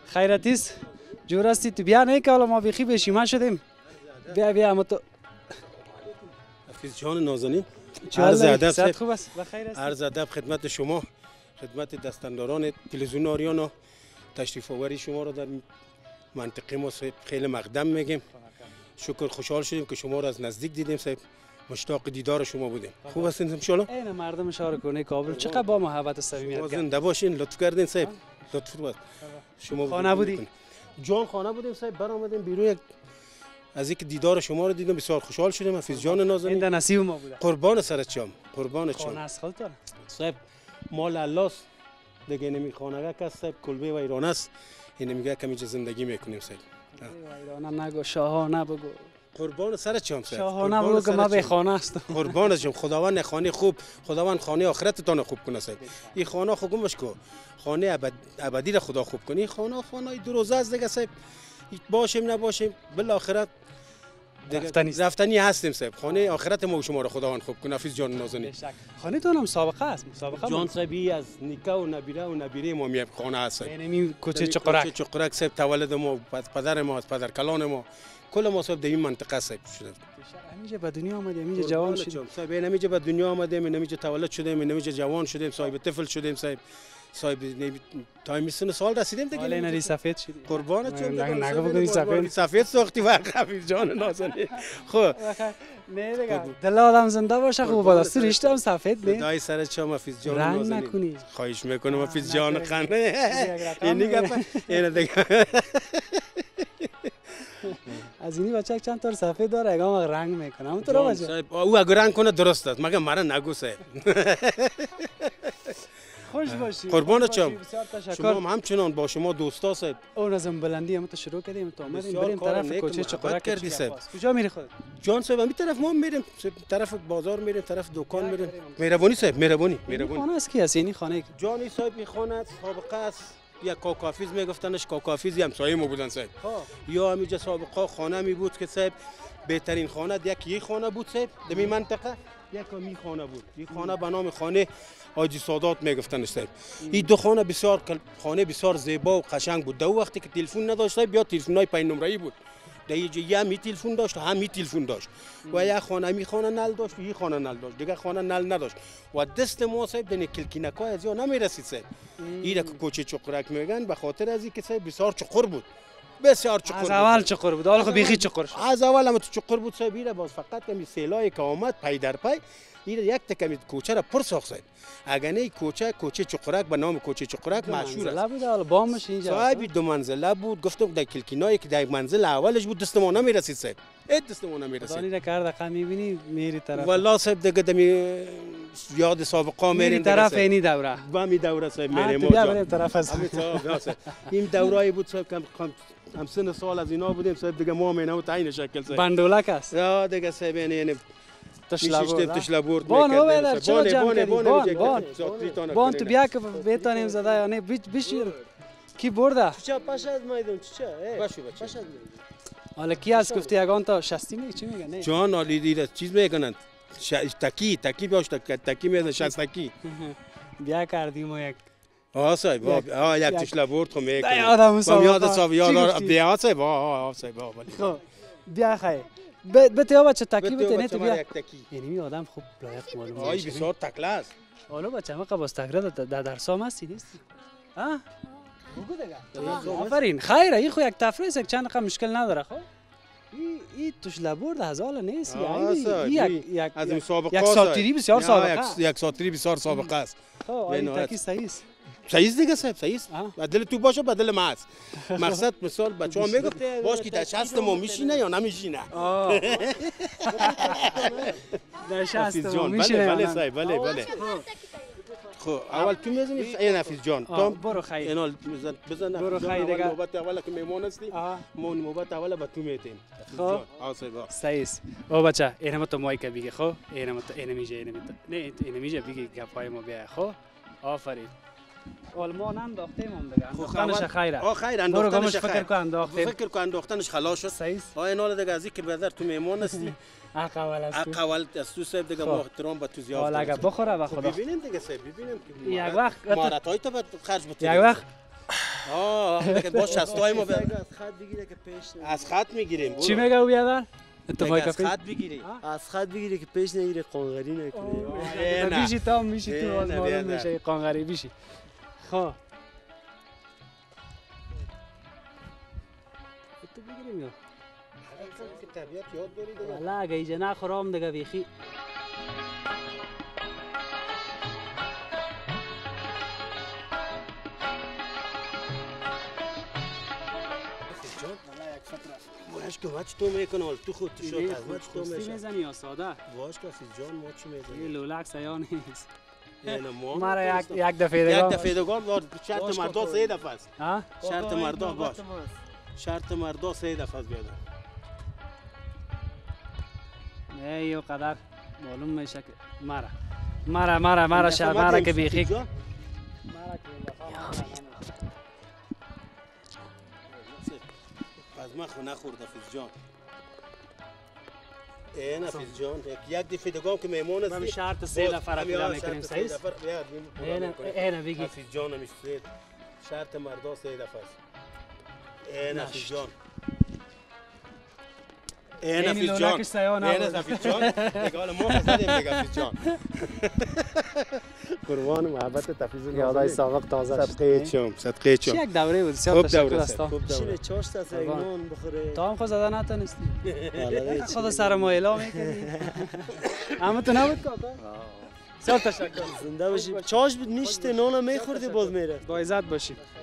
خیرتیست جور هستی تو بیا نه که حالا ما بیخی بشیمه شدیم. بیا اما تو حفیظ جان نازنین عرض ادب خوب است بخیر است. عرض ادب خدمت شما، خدمت دستانداران تلویزیون آریانا. تشریف آوری شما را در منطقه ما خیلی مقدم میگیم. شکر خوشحال شدیم که شما را از نزدیک دیدیم صاحب. مشتاق دیدار شما بودیم. خوب هستین ان شاء الله؟ این مردم شارکونه کابل چقدر با محبت و صمیمیت زنده باشین. لطف کردین صاحب. لطف بود. شما خانه بودی؟ جان خانه بودیم صاحب. برآمدیم بیرون از اینکه دیدار شما رو دیدم بسیار خوشحال شدیم. حفیظ جان نازنین این نصیب ما بوده. قربان سرت شم. قربان شم. خانه است خالتون صاحب مال الله است دیگه. نمی خانه که صاحب کلبه و ایران است. این میگه کمی زندگی میکنیم صاحب. ایران نگو شاهانه بگو. قربان سرت شم صاحب. شاهانه بگو که ما به خانه است. قربان شم. خداوند خانه خوب، خداوند خانه آخرتتان خوب کنه صاحب. این خانه خوب گمش کو. خانه ابدی را خدا خوب کنه. خانه دو روزه است دیگه صاحب. باشیم نباشیم بالاخره رفتنی هستیم صاحب. خانه آخرت ما و شما را خداوند خوب کنه. حفیظ جان نازنین خانه تو هم سابقه است. مسابقه جان صاحبی از نیکه و نبیره ما می خانه است. یعنی کوچه چقرک صاحب تولد ما، پدر ما، از پدر کلان ما، کل ما صاحب در این منطقه صاحب شده. همینجا به دنیا آمدیم، همینجا جوان شدیم صاحب. همینجا به دنیا آمدیم، همینجا تولد شدیم، همینجا جوان شدیم، صاحب طفل شدیم صاحب. صاحب تایم سن سال رسیدیم دیگه. حالا نری سفید شدی. قربانت شم. نگو بگی سفید ساختی وقت حفیظ جان نازنین. خب نه دیگه دل آدم زنده باشه خوب با دست ریشت هم سفید نه. خدای سرت شم حفیظ جان نازنین. رنگ نکنی. خواهش میکنم حفیظ جان خنده. این گپ این دیگه. از اینی بچه چند تا سفید داره اگه رنگ میکنه. اون تو رو بچه. او اگر رنگ کنه درست است. مگه مرا نگو صاحب. خوش باشی. قربانت شم. شما هم همچنان با شما دوستا صاحب. اون از بلندی هم تو شروع کردیم تو اومدیم بریم طرف کوچه چقرک کردی صاحب. کجا میری خودت؟ جان صاحب همین طرف ما میریم، طرف بازار میریم، طرف دکان میریم. مهربانی صاحب، مهربانی. خانه است کی است؟ یعنی خانه جانی صاحب این خانه است، سابقه است. یا کاکافیز میگفتنش، کاکافیز همسایه ما بودن صاحب. یا همینجا سابقه خانه می بود که صاحب بهترین خانه یکی خانه بود صاحب در این منطقه. یک می خانه بود. این خانه به نام خانه حاجی سادات میگفتنش صاحب. این دو خانه بسیار زیبا و قشنگ بود. دو وقتی که تلفن نداشت صاحب یا تلفن‌های پنج نمره‌ای بود. در اینجا یا می تلفن داشت، هم می تلفن داشت. و یا خانه نل داشت، این خانه نل داشت. دیگه خانه نل نداشت. و دست ما صاحب دنی کلکینکای از یا نمیرسید صاحب. این که کوچه چقرک میگن به خاطر از اینکه صاحب بسیار چقر بود. بسیار چقر از اول چقر بود. حالا خب بیخی چقر شد. از اول هم تو چقر بود صاحب. این باز فقط کمی سیلای که آمد پای در پای این یک تکمی کوچه را پر ساخت صاحب. اگر نه کوچه چقرک به نام کوچه چقرک مشهور است. بود حالا بامش اینجا صاحب دو منزله بود. گفتم در کلکینایی که در منزل اولش بود دست ما نمیرسید صاحب. دست ما نمیرسید. دانی را کرده قم میبینی میری طرف. والله صاحب دیگه دمی یاد سابقه میریم طرف اینی دوره. با می دوره صاحب میریم ما. بیا بریم طرف از این دورایی بود صاحب که هم سن سال از اینا بودیم صاحب دیگه ما مینو تعیین شکل صاحب. بندولک است. یا دیگه صاحب یعنی تشلابورد بان تو بیا که بتانیم زده یا نه بشیر کی برده چه پاش از میدون چه باشو بچه حالا کی از گفتی اگان تا 60 میگه چی میگه نه جان علی دیره چیز میگن تکی باش تکی میگن 60 تکی بیا کردیم و یک صاحب یک تشلابورد خو میگن یادم مسابقه یاد بیا صاحب بیا خیر بته بچه تکی بته نه تو بیا یعنی آدم خوب لایق معلومه آی بسیار تکله است حالا بچه ما قباس تکله در درسام هستی نیستی ها بگو دیگه آفرین خیره این خو یک تفریح است چند رقم مشکل نداره خب این تشلابورد از حال نیست یعنی از مسابقه یک ساتری بسیار سابقه یک ساتری بسیار سابقه است این تکی صحیح است صحیح دیگه صاحب صحیح است بدل تو باشه بدل ما است مقصد مثال بچه‌ها میگفت باش که در شست ما میشینه یا نمیشینه در شست ما میشینه بله صاحب بله خب اول تو میزنی این حفیظ جان تو برو خیر اینا بزن برو خیر دیگه نوبت اول که میمون هستی ما نوبت اول به تو میتیم خب صحیح است او بچه اینم تو مایک بگی خب اینم تو اینمیجه نه اینمیجه بگی گپای ما بیا خب آفرین آلمان انداختیم هم دیگه انداختنش خیره خیر انداختنش فکر کن انداختیم فکر کن انداختنش خلاص شد صحیح اینا دیگه از اینکه بدر تو میمون هستی اقوال از تو صاحب دیگه با احترام به تو زیاد حالا اگه بخوره و خدا ببینیم دیگه صاحب ببینیم یک وقت مهارت‌های تو خرج بده یک وقت باش شستای ما از خط بگیره که پیش نگیره. از خط میگیریم. چی میگه او بیادر؟ اتفاقی از کافی خط بگیری. از خط بگیره که پیش نگیره قانغری نکنه. بیشی تا میشی تو باز معلوم میشه قانغری بیشی. خب تو بگیریم یا که طبیعت یاد بری دیگه. والا اگه ایجا نخورام دیگه بیخی واش که وقت تو میکنه ولی تو خود تو شد از وقت تو خوستی میزنی یا ساده؟ واش که فیز جان ما چی میزنی؟ این لولک سیا نیست ما مرا یک دفعه دیگه یک دفعه دیگه شرط مردا 3 دفعه است. ها؟ شرط مردا باش. شرط مردا 3 دفعه است بیاد. نه یو قدر معلوم میشه که مرا شرط مرا که بیخی مرا که از ما خو نخورده فیز جان. نه فیز جان یک دفعه دیگه که میمون است. من شرط 3 دفعه را پیدا میکنیم صحیح است؟ نه بگی فیز جان نمیشه. شرط مردا 3 دفعه است. نه فیز جان. نه فیز جان. نه فیز جان. اگه ما حسدیم میگم فیز جان. قربان محبت تفیز یادای سابق تازه صدقه چم. چی یک دوره بود سیاه تشکر است شیره 4 تا سیمان بخوره. تا هم خود زده نتونستی خود سر ما اعلام میکنی اما تو نبود کاکا سیاه تشکر زنده باشی. چاش بود میشته نانم میخوردی باز میره. با عزت باشی